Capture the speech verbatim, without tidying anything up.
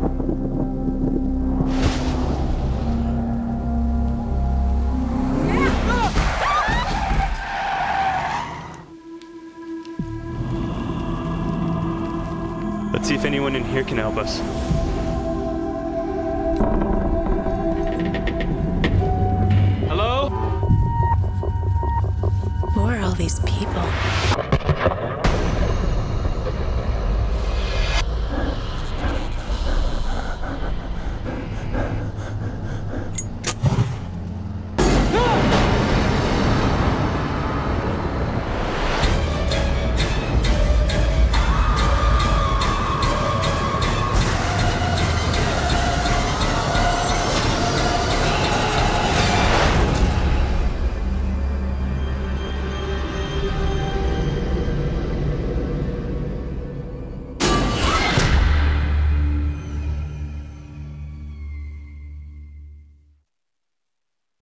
Let's see if anyone in here can help us. Hello? Who are all these people?